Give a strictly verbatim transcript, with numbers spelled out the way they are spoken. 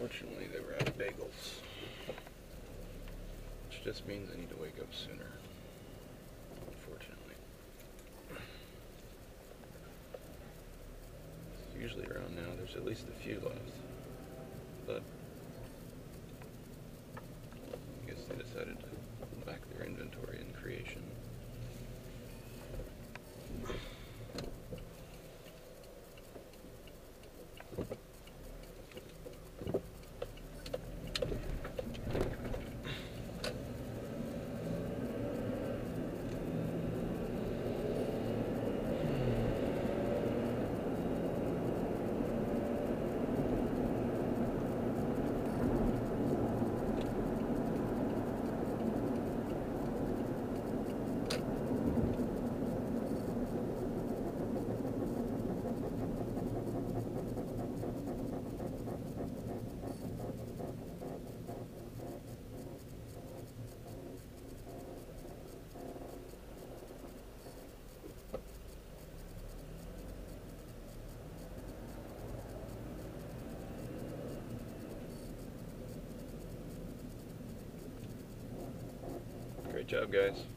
Unfortunately, they were out of bagels, which just means I need to wake up sooner. Unfortunately. Usually around now, there's at least a few left, but I guess they decided to pull back their inventory and creation. Great job, guys.